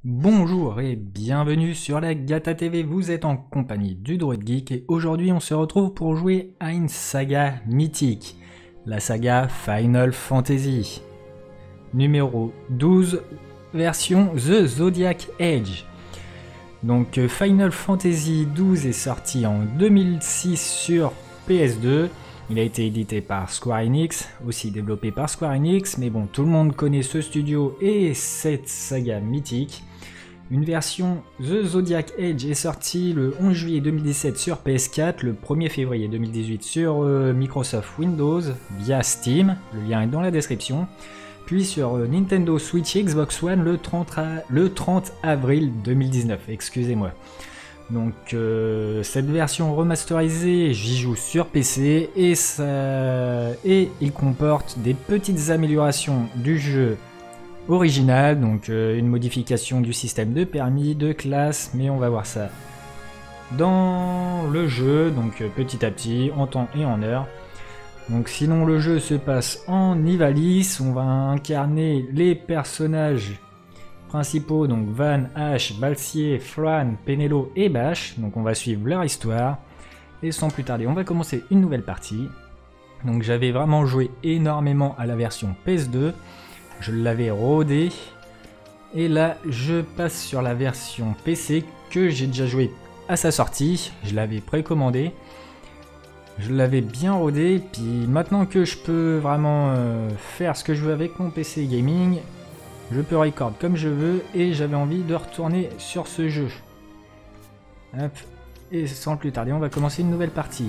Bonjour et bienvenue sur la Gata TV, vous êtes en compagnie du Droid Geek et aujourd'hui on se retrouve pour jouer à une saga mythique, la saga Final Fantasy, numéro 12, version The Zodiac Age. Donc Final Fantasy 12 est sorti en 2006 sur PS2, il a été édité par Square Enix, aussi développé par Square Enix, mais bon, tout le monde connaît ce studio et cette saga mythique. Une version The Zodiac Age est sortie le 11 juillet 2017 sur PS4, le 1er février 2018 sur Microsoft Windows via Steam, le lien est dans la description, puis sur Nintendo Switch et Xbox One le 30 avril 2019, excusez-moi. Donc cette version remasterisée, j'y joue sur PC et il comporte des petites améliorations du jeu original, donc une modification du système de permis, de classe, mais on va voir ça dans le jeu, donc petit à petit, en temps et en heure. Donc sinon le jeu se passe en Ivalice, on va incarner les personnages principaux, donc Van, Ash, Balsier, Fran, Penelo et Bash, donc on va suivre leur histoire, et sans plus tarder on va commencer une nouvelle partie. Donc j'avais vraiment joué énormément à la version PS2, je l'avais rodé, et là je passe sur la version PC que j'ai déjà joué à sa sortie, je l'avais précommandé, je l'avais bien rodé, puis maintenant que je peux vraiment faire ce que je veux avec mon PC gaming, je peux record comme je veux et j'avais envie de retourner sur ce jeu. Hop. Et sans plus tarder on va commencer une nouvelle partie.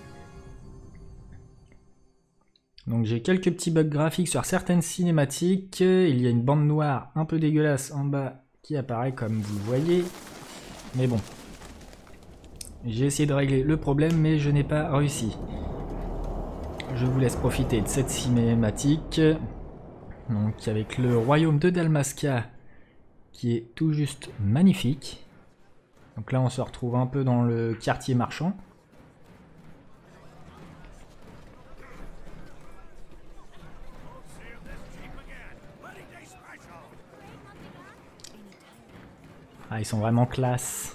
Donc j'ai quelques petits bugs graphiques sur certaines cinématiques, il y a une bande noire un peu dégueulasse en bas qui apparaît comme vous le voyez, mais bon. J'ai essayé de régler le problème mais je n'ai pas réussi. Je vous laisse profiter de cette cinématique, donc avec le royaume de Dalmasca qui est tout juste magnifique. Donc là on se retrouve un peu dans le quartier marchand. Ah, ils sont vraiment classe.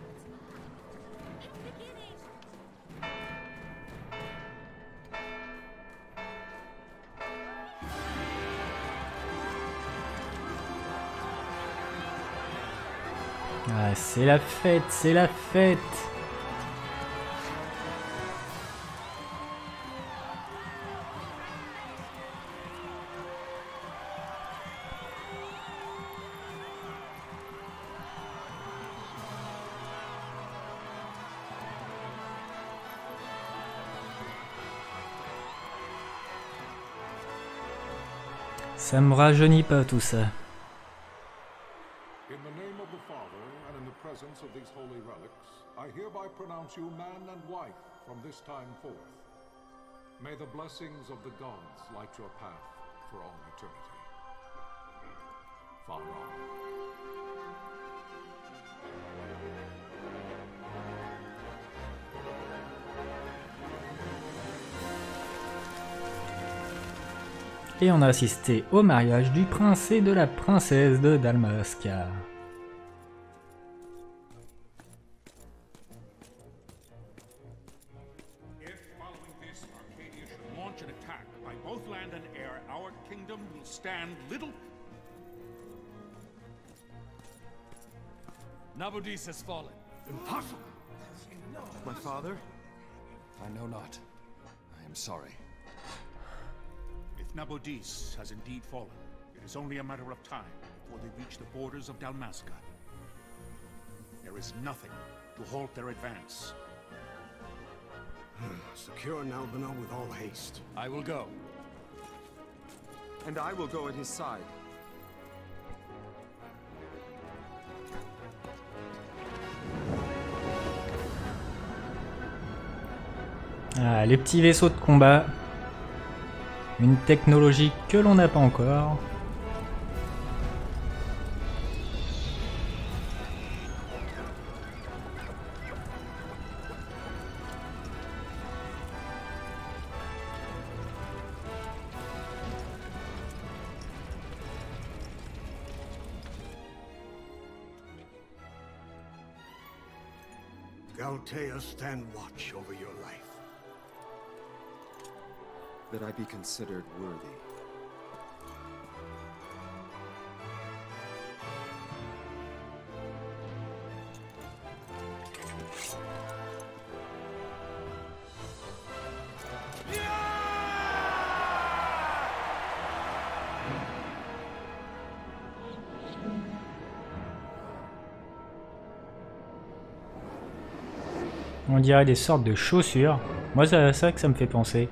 Ah, c'est la fête, c'est la fête. Ça me rajeunit pas tout ça. In the name of the Father, and in the presence of these holy relics, I hereby pronounce you man and wife from this time forth. May the blessings of the gods light your path for all eternity. Far on. Et on a assisté au mariage du prince et de la princesse de Dalmasca. If following this, Arcadia should launch an attack by both land and air, our kingdom will stand little. Nabudis has fallen. Impossible! My father? I know not. I am sorry. If Nabudis has indeed fallen, it is only a matter of time before they reach the borders of Dalmasca. There is nothing to halt their advance. Secure Nalbina with all haste. I will go. And I will go at his side. Ah, les petits vaisseaux de combat. Une technologie que l'on n'a pas encore. Galtea, stand watch over your life. That I be considered worthy. On dirait des sortes de chaussures. Moi, c'est à ça que ça me fait penser.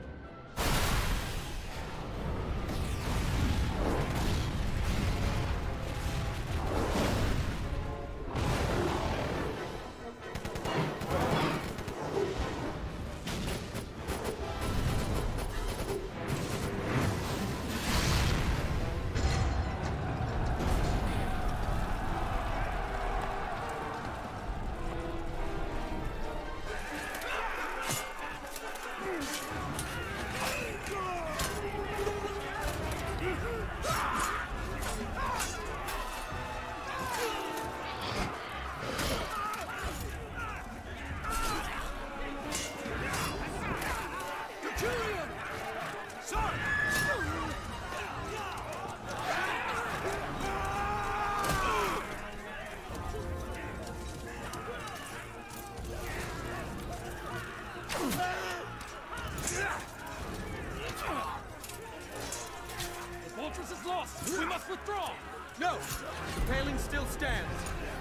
We must withdraw! No! The paling still stands!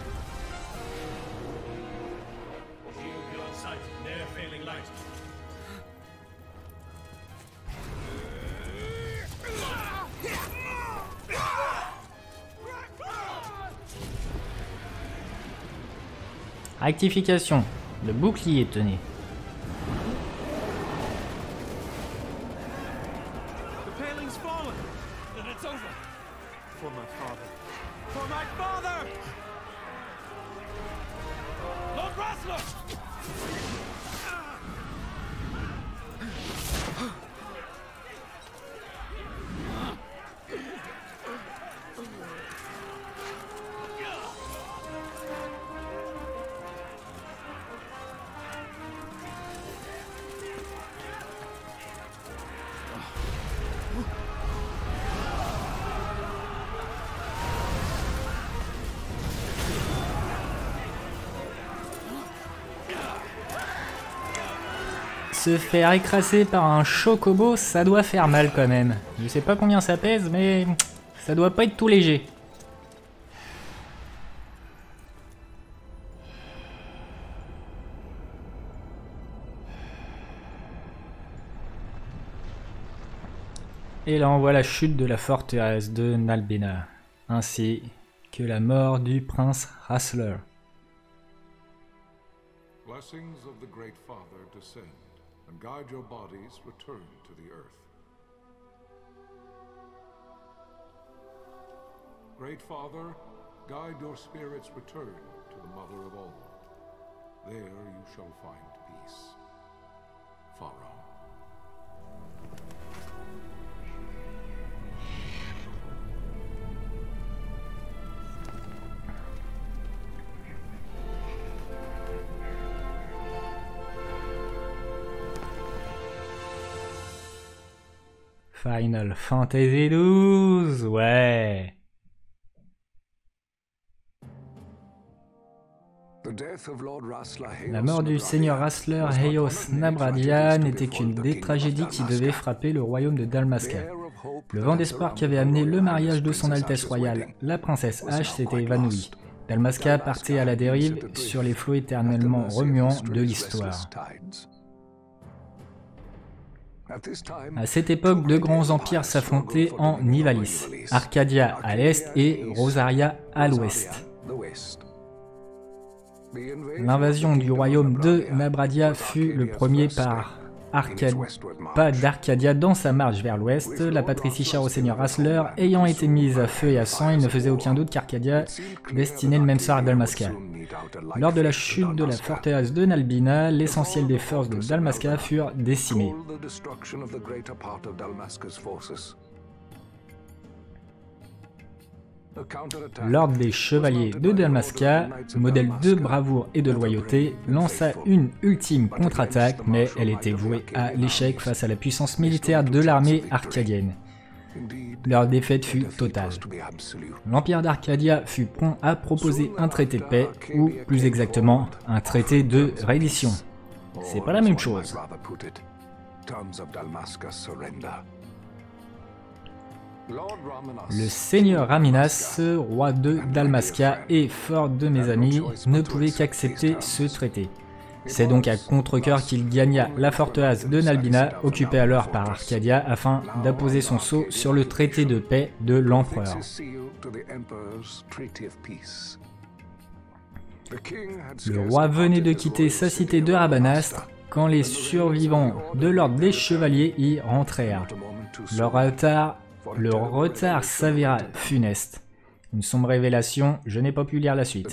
Shield beyond sight, ne'er failing light. Rectification. Le bouclier, tenez. The paling's fallen! Then it's over! For my father! For my father! Lord Rasler! Se faire écraser par un chocobo, ça doit faire mal quand même. Je sais pas combien ça pèse, mais ça doit pas être tout léger. Et là on voit la chute de la forteresse de Nalbina, ainsi que la mort du prince Rasler. Blessings of the Great Father descend, and guide your bodies return to the earth. Great Father, guide your spirits return to the Mother of all. There you shall find peace. Pharaoh. Final Fantasy XII, ouais. La mort du seigneur Rasler Heios Nabradia n'était qu'une des tragédies qui devaient frapper le royaume de Dalmasca. Le vent d'espoir qui avait amené le mariage de son Altesse royale, la princesse H, s'était évanoui. Dalmasca partait à la dérive sur les flots éternellement remuants de l'histoire. À cette époque, deux grands empires s'affrontaient en Ivalice, Arcadia à l'est et Rosaria à l'ouest. L'invasion du royaume de Nabradia fut le premier pas d'Arcadia dans sa marche vers l'ouest, la patrie si chère au seigneur Rasler ayant été mise à feu et à sang, il ne faisait aucun doute qu'Arcadia destinait le même sort à Dalmasca. Lors de la chute de la forteresse de Nalbina, l'essentiel des forces de Dalmasca furent décimées. L'ordre des Chevaliers de Dalmasca, modèle de bravoure et de loyauté, lança une ultime contre-attaque, mais elle était vouée à l'échec face à la puissance militaire de l'armée arcadienne. Leur défaite fut totale. L'Empire d'Arcadia fut prompt à proposer un traité de paix, ou plus exactement, un traité de reddition. C'est pas la même chose. Le seigneur Raminas, roi de Dalmasca et fort de mes amis, ne pouvait qu'accepter ce traité. C'est donc à contre-cœur qu'il gagna la forteresse de Nalbina, occupée alors par Arcadia, afin d'apposer son sceau sur le traité de paix de l'empereur. Le roi venait de quitter sa cité de Rabanastre quand les survivants de l'ordre des chevaliers y rentrèrent. Le retard s'avéra funeste. Une sombre révélation, je n'ai pas pu lire la suite.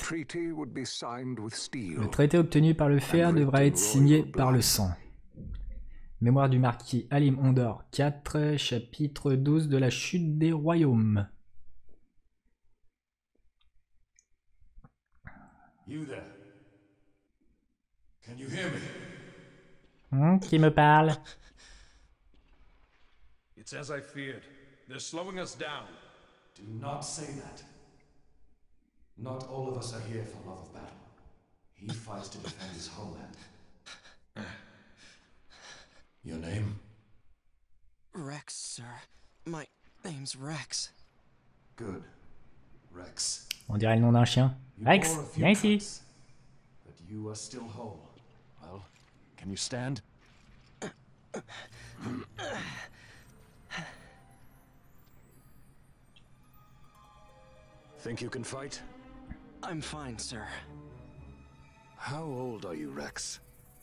Le traité obtenu par le fer devra être signé par le sang. Mémoire du marquis Alim Ondor 4, chapitre 12 de la chute des royaumes. Qui me parle? It's as I feared. They're slowing us down. Do not say that. Not all of us are here for love of battle. He fights to defend his homeland. Your name? Rex, sir. My name's Rex. Good. Rex. On dirait le nom d'un chien. Rex, viens ici. But you are still whole. Well, can you stand? Think you can fight? I'm fine, sir. How old are you, Rex?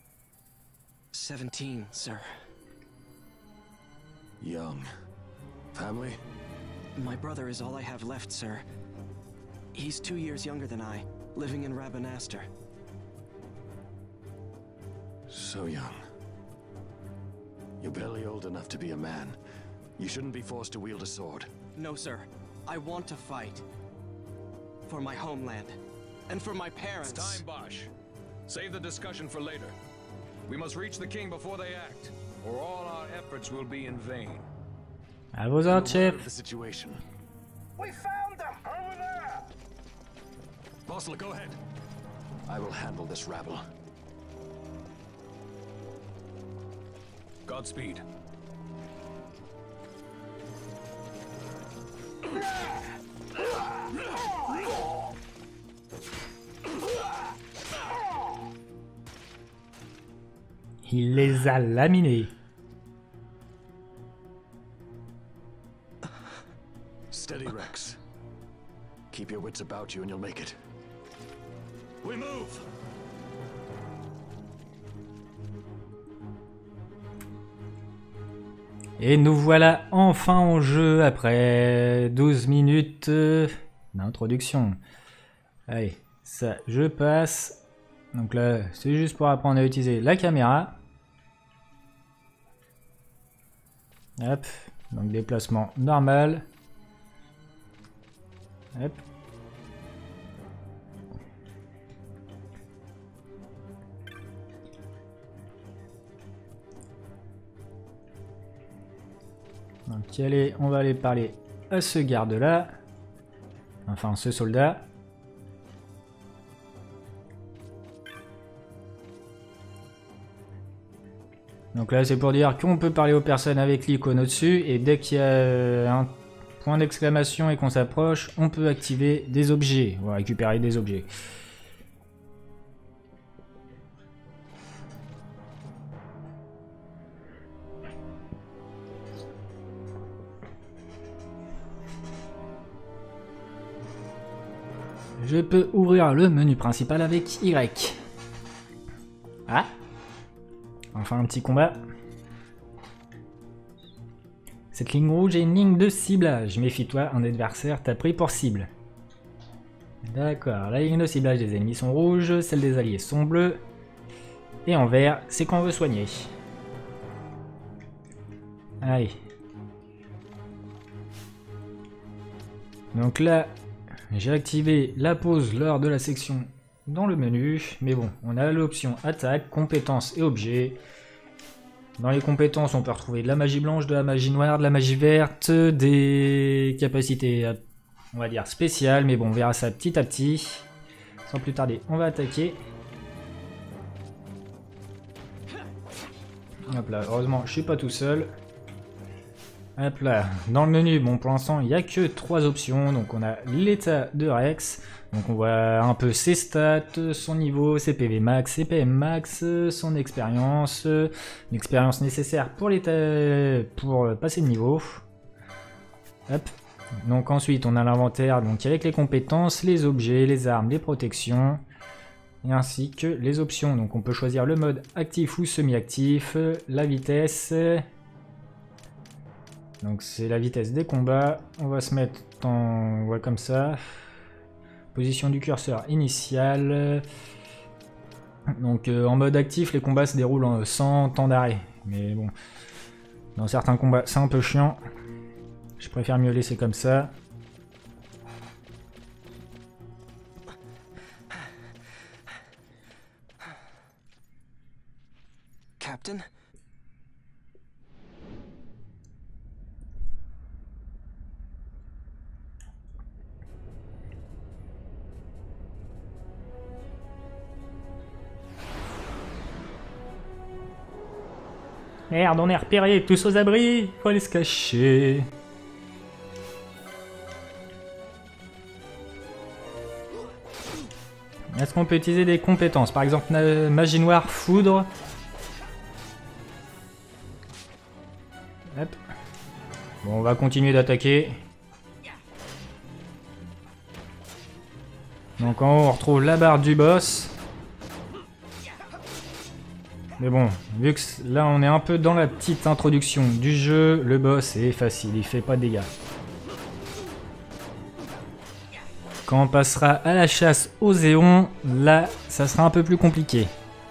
17, sir. Young. Family? My brother is all I have left, sir. He's 2 years younger than I, living in Rabanastre. So young. You're barely old enough to be a man. You shouldn't be forced to wield a sword. No, sir. I want to fight. For my homeland. And for my parents. It's time, Bosch. Save the discussion for later. We must reach the king before they act, or all our efforts will be in vain. À vos ordres, chef. The situation. We found them! Over there! Bosler, go ahead. I will handle this rabble. Godspeed. Il les a laminés. Steady, Rex. Keep your wits about you and you'll make it. We move! Et nous voilà enfin en jeu après 12 minutes d'introduction. Allez, ça je passe. Donc là, c'est juste pour apprendre à utiliser la caméra. Hop, donc déplacement normal. Hop. Donc allez, on va aller parler à ce garde-là. Enfin, ce soldat. Donc là, c'est pour dire qu'on peut parler aux personnes avec l'icône au-dessus. Et dès qu'il y a un point d'exclamation et qu'on s'approche, on peut activer des objets. On va récupérer des objets. Je peux ouvrir le menu principal avec Y. Ah! Enfin un petit combat. Cette ligne rouge est une ligne de ciblage. Méfie-toi, un adversaire t'a pris pour cible. D'accord, la ligne de ciblage des ennemis sont rouges, celle des alliés sont bleues. Et en vert, c'est quand on veut soigner. Allez. Donc là, j'ai activé la pause lors de la section dans le menu. Mais bon, on a l'option attaque, compétences et objets. Dans les compétences, on peut retrouver de la magie blanche, de la magie noire, de la magie verte, des capacités, on va dire, spéciales. Mais bon, on verra ça petit à petit. Sans plus tarder, on va attaquer. Hop là, heureusement, je suis pas tout seul. Hop là, dans le menu, bon, pour l'instant, il n'y a que 3 options. Donc, on a l'état de Rex. Donc, on voit un peu ses stats, son niveau, ses PV max, ses PM max, son expérience, l'expérience nécessaire pour passer le niveau. Hop. Donc, ensuite, on a l'inventaire, donc avec les compétences, les objets, les armes, les protections. Et ainsi que les options. Donc on peut choisir le mode actif ou semi-actif, la vitesse. Donc c'est la vitesse des combats. On va se mettre en... ouais, comme ça. Position du curseur initial. Donc en mode actif, les combats se déroulent sans temps d'arrêt. Mais bon, dans certains combats, c'est un peu chiant. Je préfère mieux laisser comme ça. Captain? Merde, on est repérés, tous aux abris, faut aller se cacher. Est-ce qu'on peut utiliser des compétences? Par exemple, magie noire, foudre. Hop. Bon, on va continuer d'attaquer. Donc en haut, on retrouve la barre du boss. Mais bon, vu que là on est un peu dans la petite introduction du jeu, le boss est facile, il fait pas de dégâts. Quand on passera à la chasse aux éons, là ça sera un peu plus compliqué.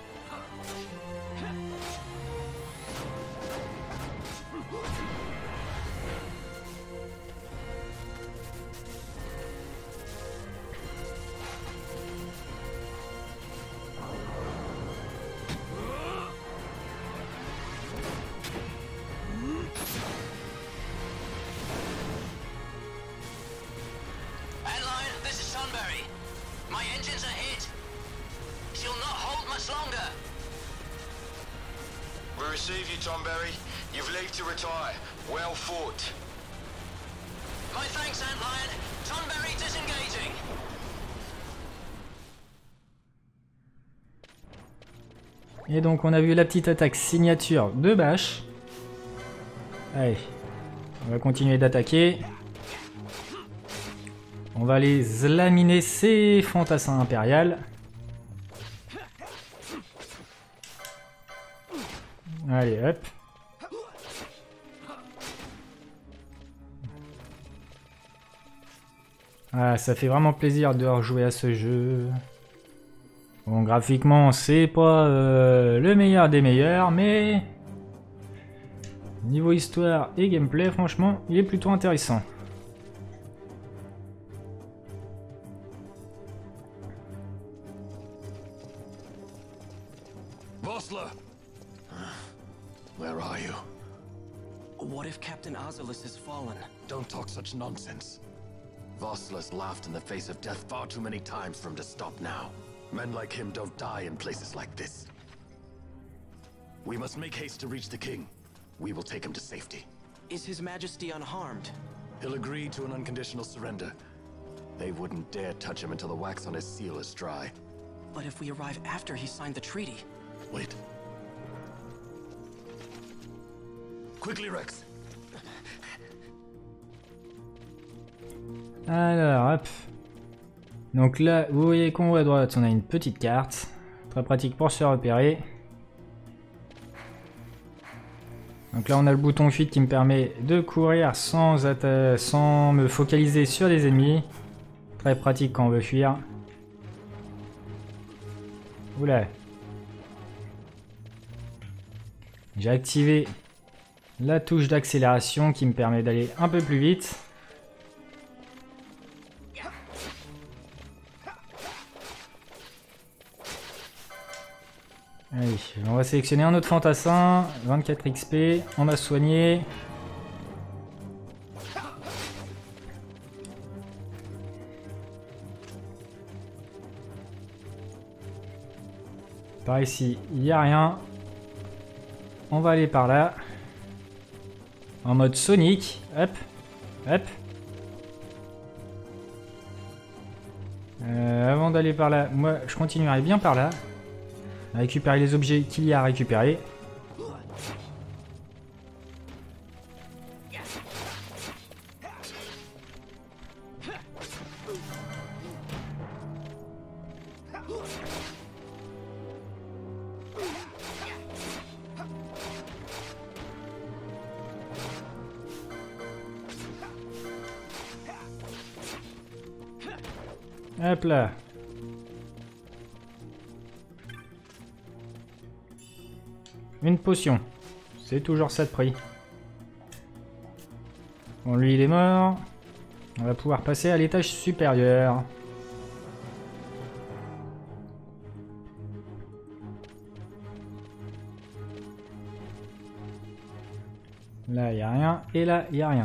Receive you, Tomberry. You've leave to retire. Well fought. My thanks, Antlion. Tomberry disengaging. Et donc on a vu la petite attaque signature de Basch. Allez, on va continuer d'attaquer. On va les laminer ces fantassins impériales. Allez, hop. Ah, ça fait vraiment plaisir de rejouer à ce jeu. Bon, graphiquement, c'est pas le meilleur des meilleurs, mais niveau histoire et gameplay, franchement, il est plutôt intéressant. Vossler! Where are you? What if Captain Azulis has fallen? Don't talk such nonsense. Vossler's laughed in the face of death far too many times for him to stop now. Men like him don't die in places like this. We must make haste to reach the king. We will take him to safety. Is His Majesty unharmed? He'll agree to an unconditional surrender. They wouldn't dare touch him until the wax on his seal is dry. But if we arrive after he signed the treaty... Wait. Quickly, Rex. Alors, hop. Donc là, vous voyez qu'en haut à droite, on a une petite carte. Très pratique pour se repérer. Donc là, on a le bouton fuite qui me permet de courir sans me focaliser sur les ennemis. Très pratique quand on veut fuir. Oula. J'ai activé la touche d'accélération qui me permet d'aller un peu plus vite. Allez, on va sélectionner un autre fantassin. 24 XP, on a soigné. Par ici, il n'y a rien. On va aller par là. En mode Sonic. Hop. Hop. Avant d'aller par là, moi je continuerai bien par là. À récupérer les objets qu'il y a à récupérer. Hop là. Une potion. C'est toujours ça de prix. Bon, lui il est mort. On va pouvoir passer à l'étage supérieur. Là il n'y a rien. Et là il n'y a rien.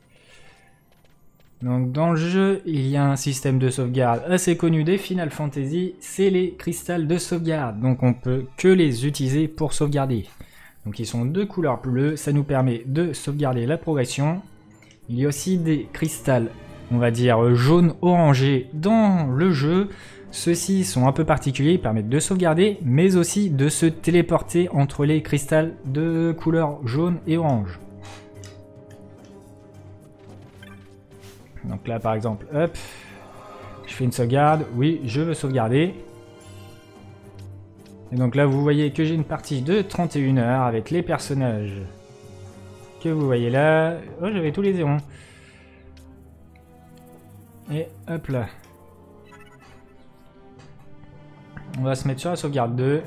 Donc dans le jeu, il y a un système de sauvegarde assez connu des Final Fantasy, c'est les cristals de sauvegarde. Donc on peut que les utiliser pour sauvegarder. Donc ils sont de couleur bleue, ça nous permet de sauvegarder la progression. Il y a aussi des cristals, on va dire jaune orangé dans le jeu. Ceux-ci sont un peu particuliers, ils permettent de sauvegarder, mais aussi de se téléporter entre les cristals de couleur jaune et orange. Donc là par exemple, hop, je fais une sauvegarde, oui je veux sauvegarder. Et donc là vous voyez que j'ai une partie de 31 heures avec les personnages que vous voyez là. Oh j'avais tous les zérons. Et hop là. On va se mettre sur la sauvegarde 2.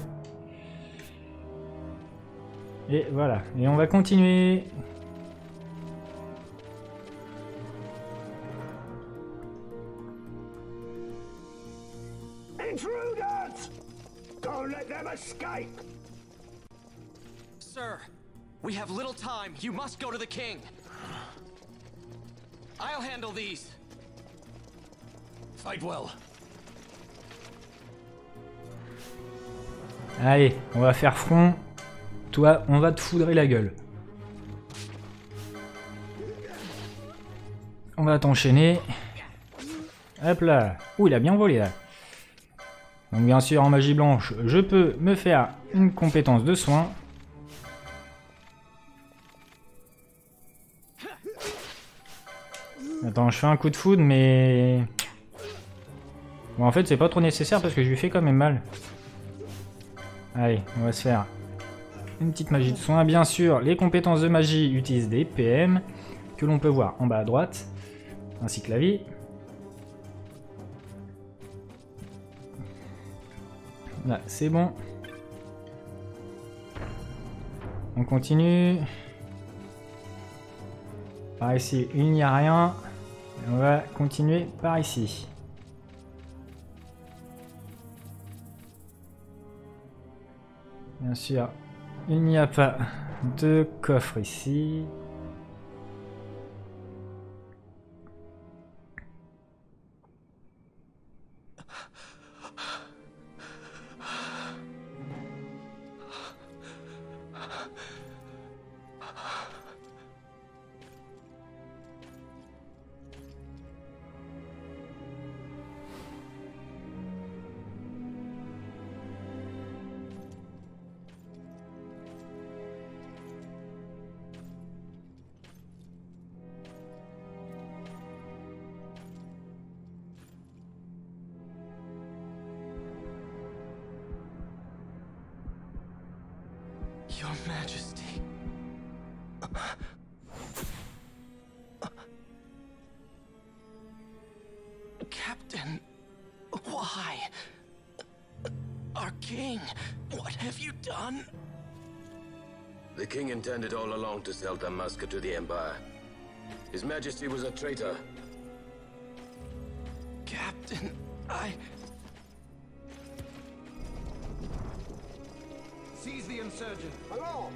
Et voilà, et on va continuer. Intruders! Don't let them escape! Sir, we have little time. You must go to the king. I'll handle these. Fight well. Allez, on va faire front. Toi, on va te foudrer la gueule. On va t'enchaîner. Hop là. Ouh, il a bien volé là. Donc bien sûr, en magie blanche, je peux me faire une compétence de soin. Attends, je fais un coup de foudre, mais... Bon, en fait, c'est pas trop nécessaire parce que je lui fais quand même mal. Allez, on va se faire une petite magie de soin. Bien sûr, les compétences de magie utilisent des PM que l'on peut voir en bas à droite, ainsi que la vie. Là, c'est bon. On continue. Par ici, il n'y a rien. On va continuer par ici. Bien sûr, il n'y a pas de coffre ici. Your Majesty. Captain, why? Our king, what have you done? The king intended all along to sell Damaska to the Empire. His Majesty was a traitor. Captain, Seize the insurgent. Along!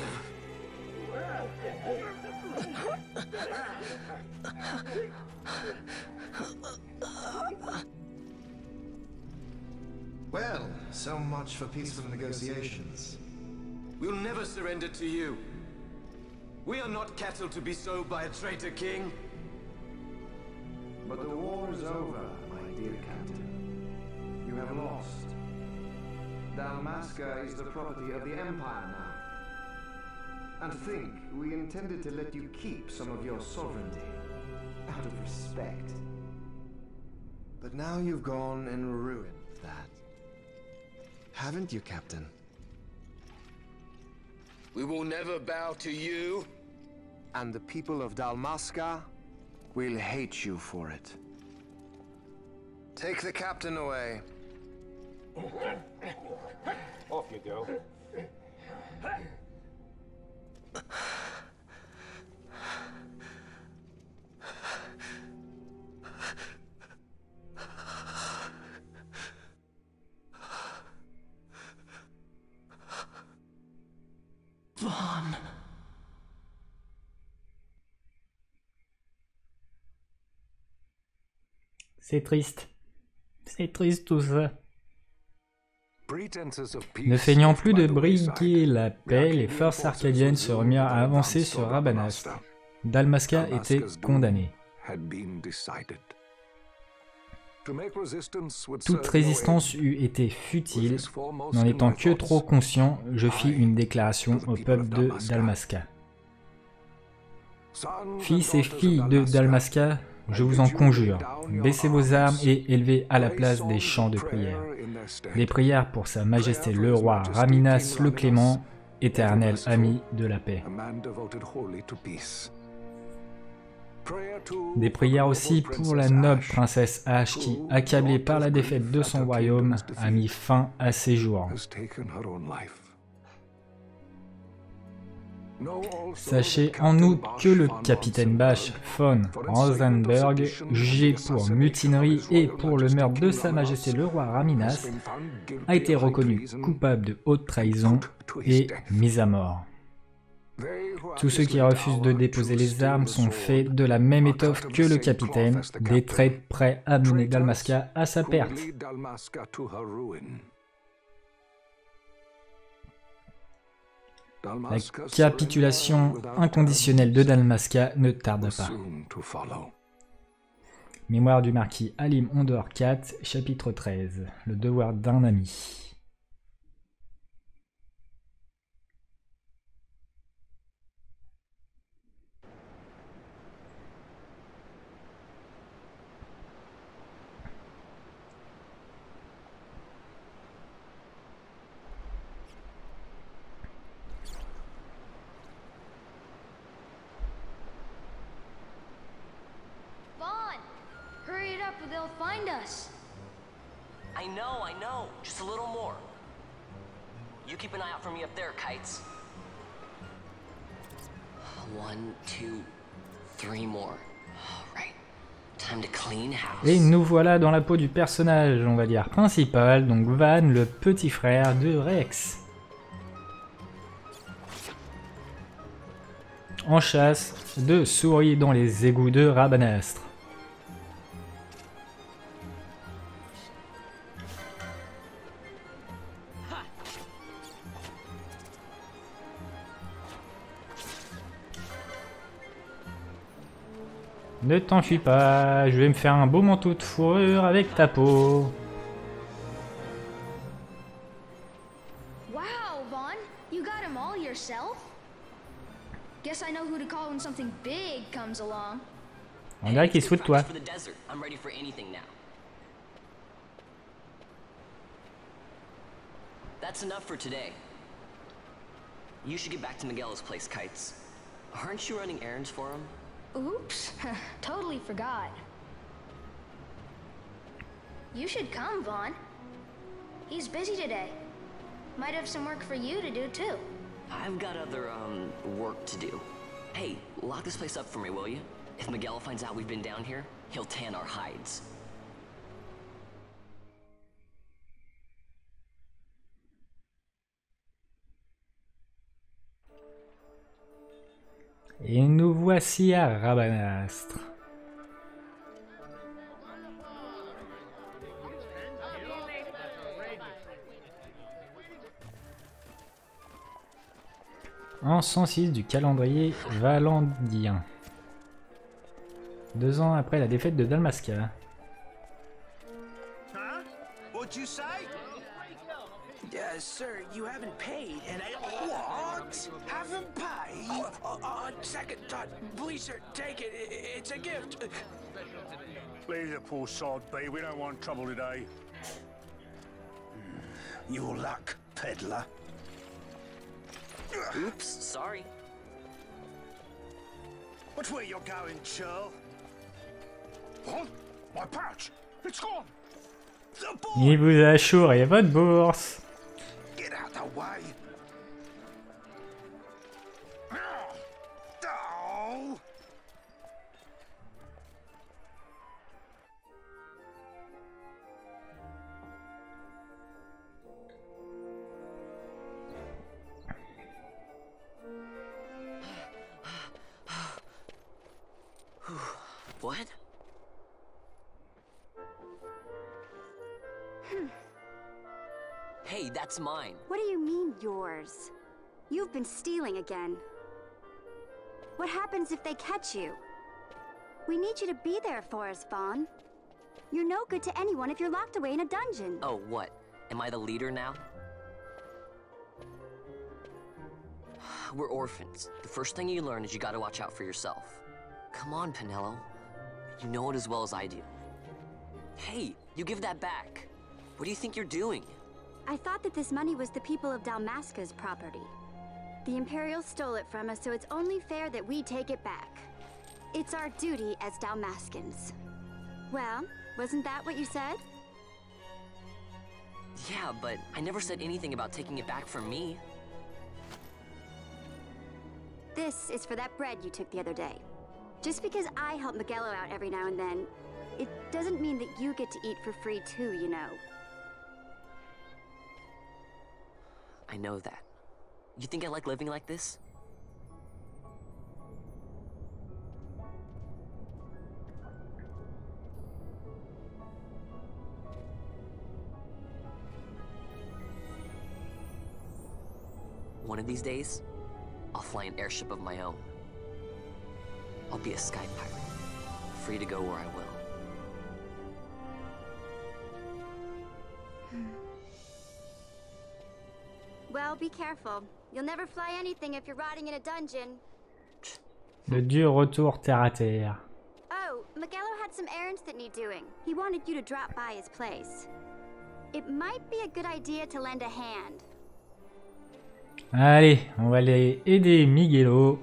Well, so much for peaceful negotiations. We'll never surrender to you. We are not cattle to be sold by a traitor king. But the war is over, my dear Captain. You have lost. Dalmasca is the property of the Empire now. And think, we intended to let you keep some of your sovereignty, out of respect. But now you've gone and ruined that. Haven't you, Captain? We will never bow to you. And the people of Dalmasca will hate you for it. Take the captain away. Off you go. Vaughn. C'est triste. C'est triste tout ça. Ne feignant plus de briguer la paix, les forces arcadiennes se remirent à avancer sur Rabanastre. Dalmasca était condamné. Toute résistance eût été futile. N'en étant que trop conscient, je fis une déclaration au peuple de Dalmasca. Fils et filles de Dalmasca, je vous en conjure, baissez vos armes et élevez à la place des chants de prière. Des prières pour sa majesté le roi Raminas le Clément, éternel ami de la paix. Des prières aussi pour la noble princesse Ash qui, accablée par la défaite de son royaume, a mis fin à ses jours. Sachez en outre que le capitaine Bash von Rosenberg, jugé pour mutinerie et pour le meurtre de sa majesté le roi Raminas, a été reconnu coupable de haute trahison et mis à mort. Tous ceux qui refusent de déposer les armes sont faits de la même étoffe que le capitaine, des traîtres prêts à mener Dalmasca à sa perte. La capitulation inconditionnelle de Dalmasca ne tarda pas. Mémoire du marquis Halim Ondor 4, chapitre 13. Le devoir d'un ami. They'll find us. I know. Just a little more. You keep an eye out for me up there, Kites. 1, 2, 3 more. Right. Time to clean house. Et nous voilà dans la peau du personnage, on va dire, principal, donc Van, le petit frère de Rex. En chasse de souris dans les égouts de Rabanastre. Ne t'enfuis pas, je vais me faire un beau manteau de fourrure avec ta peau. Wow, Vaughn, you got him all yourself? Guess I know who to call when something big comes along. On dirait qu'il se fout de toi. I'm ready for anything now. That's enough for today. You should get back to Miguel's place, Kites. Aren't you running errands for him? Oops, totally forgot. You should come, Vaughn. He's busy today. Might have some work for you to do, too. I've got other, work to do. Hey, lock this place up for me, will you? If Miguel finds out we've been down here, he'll tan our hides. Et nous voici à Rabanastre. En 106 du calendrier valandien. 2 ans après la défaite de Dalmasca. Huh? What'd you say? Sir, you haven't paid, and I... What? Haven't paid? On second thought, please, sir, take it. It's a gift. Leave the poor sod be. We don't want trouble today. Your luck, peddler. Oops, sorry. What's where you're going, Churl? What? My pouch! It's gone! The boy! Il vous a chouré votre bourse. Get out the way! Oh! What? Hey, that's mine. What do you mean, yours? You've been stealing again. What happens if they catch you? We need you to be there for us, Vaughn. You're no good to anyone if you're locked away in a dungeon. Oh, what? Am I the leader now? We're orphans. The first thing you learn is you gotta watch out for yourself. Come on, Penelo. You know it as well as I do. Hey, you give that back. What do you think you're doing? I thought that this money was the people of Dalmasca's property. The Imperials stole it from us, so it's only fair that we take it back. It's our duty as Dalmascans. Well, wasn't that what you said? Yeah, but I never said anything about taking it back from me. This is for that bread you took the other day. Just because I help Miguelo out every now and then, it doesn't mean that you get to eat for free too, you know. I know that. You think I like living like this? One of these days, I'll fly an airship of my own. I'll be a sky pirate, free to go where I will. Well, be careful. You'll never fly anything if you're rotting in a dungeon. Le dur retour terre à terre. Oh, Miguelo had some errands that need doing. He wanted you to drop by his place. It might be a good idea to lend a hand. Allez, on va aller aider Miguelo.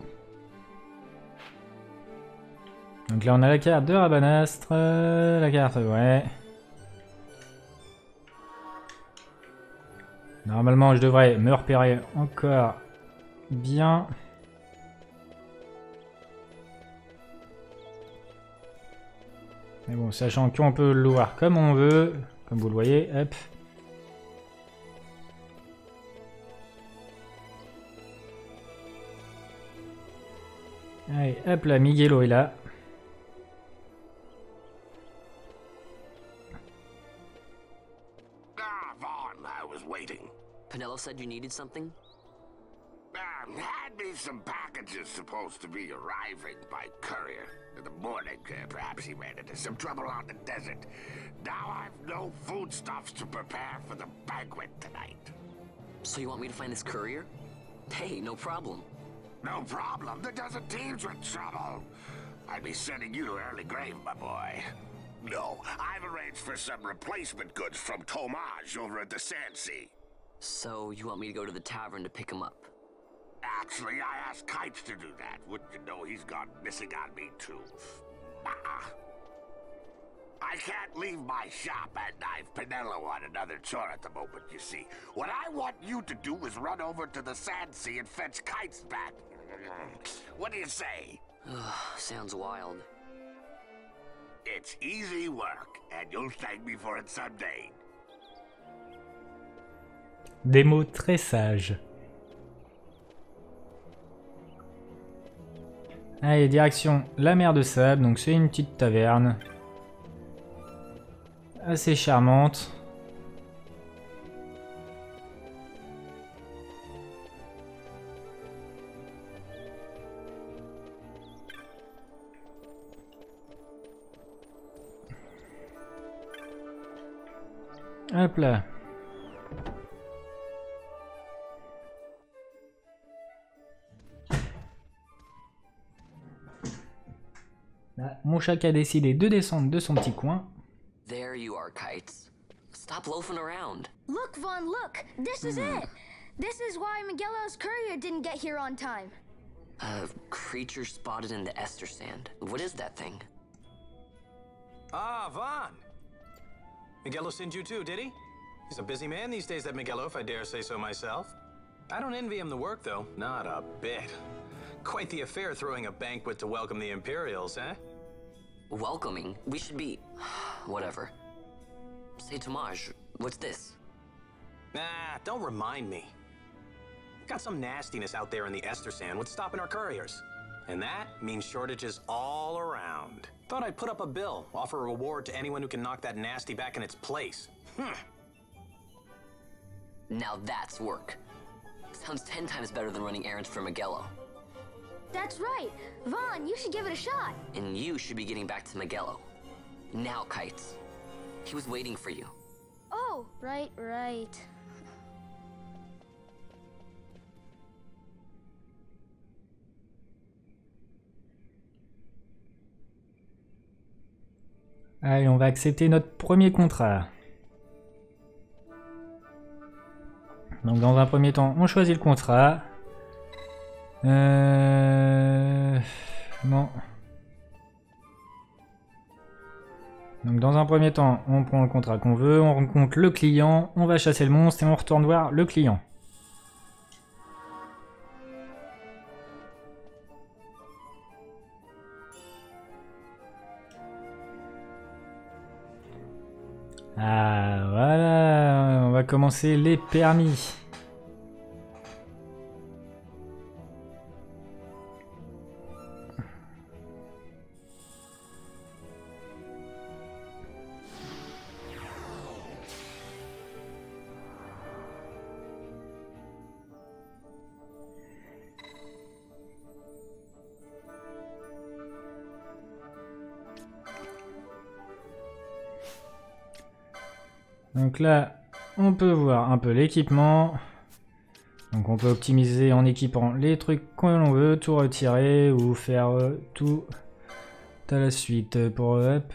Donc là on a la carte de Rabanastre, la carte, ouais. Normalement je devrais me repérer encore bien. Mais bon, sachant qu'on peut le voir comme on veut, comme vous le voyez, hop. Allez, hop là, Miguelo est là. Ah, Vaughn, I was waiting. Penelo said you needed something? Had me some packages supposed to be arriving by courier. In the morning, perhaps he ran into some trouble on the desert. Now I've no foodstuffs to prepare for the banquet tonight. So you want me to find this courier? Hey, no problem. No problem. The desert teem's with trouble. I'd be sending you to early grave, my boy. No, I've arranged for some replacement goods from Tomaj over at the Sandsea. So you want me to go to the tavern to pick him up? Actually, I asked Kites to do that. Wouldn't you know he's gone missing on me, too? I can't leave my shop, and I've Penelo on another chore at the moment, you see. What I want you to do is run over to the Sandsea and fetch Kites back. What do you say? Sounds wild. It's easy work, and you'll thank me for it someday. Des mots très sages. Allez, direction la mer de sable. Donc c'est une petite taverne. Assez charmante. Hop là. Là, mon chat a décidé de descendre de son petit coin. There you are, Kites. Stop loafing around. Look, Vaughn, look! This is it! This is why Miguelo's courier didn't get here on time. A creature spotted in the Ester Sand. What is that thing? Ah, Vaughn! Miguelo sent you too, did he? He's a busy man these days, that Miguelo, if I dare say so myself. I don't envy him the work, though. Not a bit. Quite the affair throwing a banquet to welcome the Imperials, eh? Welcoming? We should be... whatever. Say, Tomaj, what's this? Nah, don't remind me. Got some nastiness out there in the Ester Sand. What's stopping our couriers? And that means shortages all around. Thought I'd put up a bill, offer a reward to anyone who can knock that nasty back in its place. Now that's work. Sounds 10 times better than running errands for Miguelo. That's right. Vaughn, you should give it a shot. And you should be getting back to Miguelo. Now, Kites. He was waiting for you. Oh, right. Allez, on va accepter notre premier contrat. Donc dans un premier temps, on choisit le contrat. Non. Donc dans un premier temps, on prend le contrat qu'on veut, on rencontre le client, on va chasser le monstre et on retourne voir le client. Ah voilà, on va commencer les permis. Donc là, on peut voir un peu l'équipement. Donc on peut optimiser en équipant les trucs que l'on veut, tout retirer ou faire tout à la suite pour hop.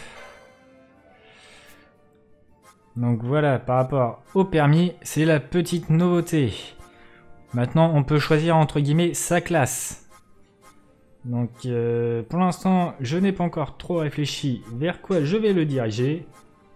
Donc voilà, par rapport au permis, c'est la petite nouveauté. Maintenant, on peut choisir entre guillemets sa classe. Donc pour l'instant, je n'ai pas encore trop réfléchi vers quoi je vais le diriger.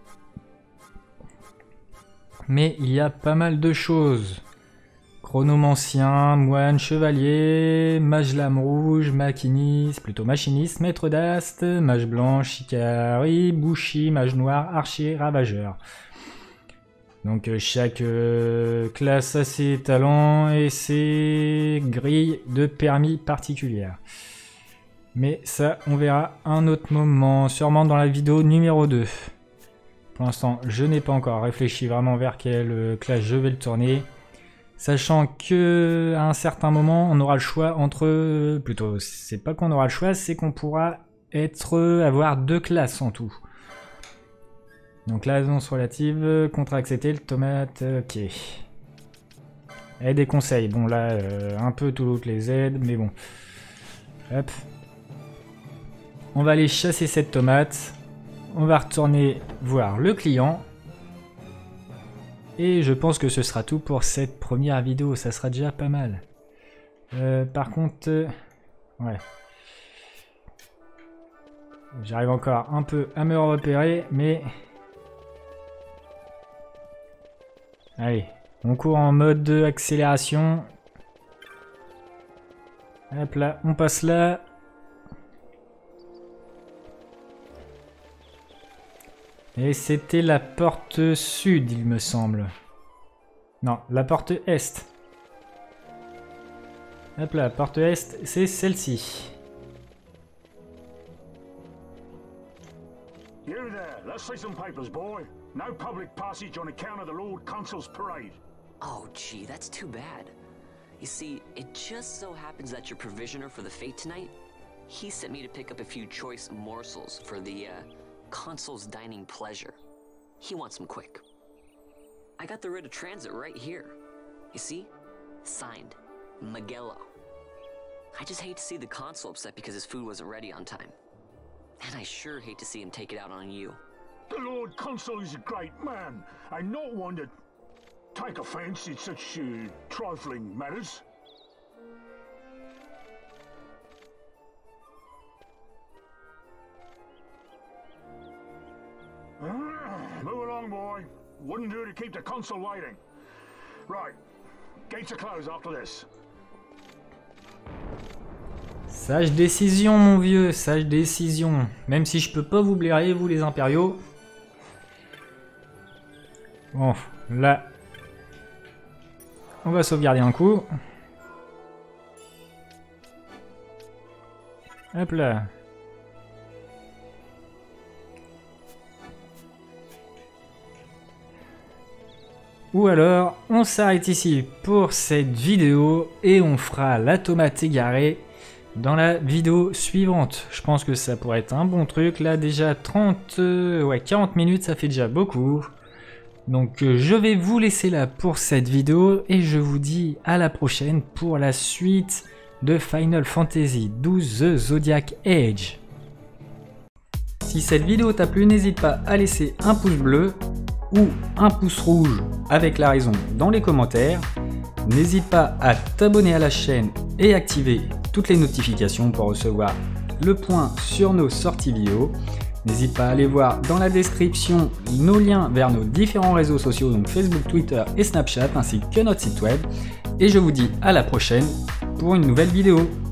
Mais il y a pas mal de choses. Chronomancien, moine, chevalier, mage lame rouge, machiniste, maître d'ast, mage blanc, shikari, bushi, mage noir, archer, ravageur. Donc chaque classe a ses talents et ses grilles de permis particulières. Mais ça, on verra un autre moment, sûrement dans la vidéo numéro 2. Pour l'instant, je n'ai pas encore réfléchi vraiment vers quelle classe je vais le tourner. Sachant que à un certain moment, on aura le choix entre... Plutôt, c'est pas qu'on aura le choix, c'est qu'on pourra avoir 2 classes en tout. Donc l'annonce relative, contrat accepté, le tomate, ok. Aide et conseils, bon là, un peu toutes les aides, mais bon. Hop. On va aller chasser cette tomate. On va retourner voir le client. Et je pense que ce sera tout pour cette première vidéo. Ça sera déjà pas mal. Par contre... ouais. J'arrive encore un peu à me repérer, mais... Allez, on court en mode accélération. Hop là, on passe là. Et c'était la porte sud, il me semble. Non, la porte est. Hop là, porte est, c'est celle-ci. You there, let's see some papers, boy. No public passage on account of the Lord Consul's parade. Oh, gee, that's too bad. You see, it just so happens that your provisioner for the fete tonight, he sent me to pick up a few choice morsels for the, Consul's dining pleasure. He wants them quick. I got the writ of transit right here. You see? Signed, Magello. I just hate to see the Consul upset because his food wasn't ready on time. And I sure hate to see him take it out on you. The Lord Consul is a great man, and not one to take offense in such trifling matters. Move along, boy. Wouldn't do to keep the Consul waiting. Right. Gates are closed after this. Sage décision, mon vieux, sage décision. Même si je peux pas vous blairer, vous les impériaux. Bon, là, on va sauvegarder un coup. Hop là. Ou alors, on s'arrête ici pour cette vidéo et on fera la tomate égarée dans la vidéo suivante. Je pense que ça pourrait être un bon truc. Là, déjà 40 minutes, ça fait déjà beaucoup. Donc, je vais vous laisser là pour cette vidéo et je vous dis à la prochaine pour la suite de Final Fantasy XII The Zodiac Age. Si cette vidéo t'a plu, n'hésite pas à laisser un pouce bleu ou un pouce rouge avec la raison dans les commentaires. N'hésite pas à t'abonner à la chaîne et activer toutes les notifications pour recevoir le point sur nos sorties vidéo. N'hésite pas à aller voir dans la description nos liens vers nos différents réseaux sociaux, donc Facebook, Twitter et Snapchat, ainsi que notre site web. Et je vous dis à la prochaine pour une nouvelle vidéo.